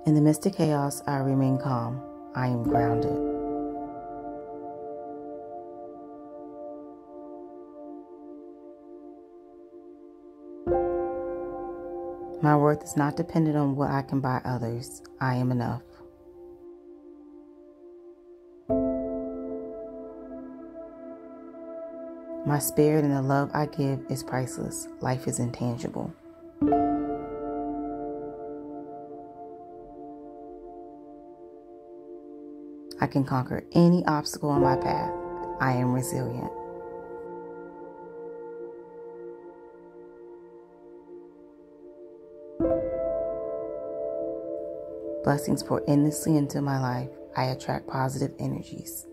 In the midst of chaos, I remain calm. I am grounded. My worth is not dependent on what I can buy others. I am enough. My spirit and the love I give is priceless. Life is intangible. I can conquer any obstacle on my path. I am resilient. Blessings pour endlessly into my life. I attract positive energies.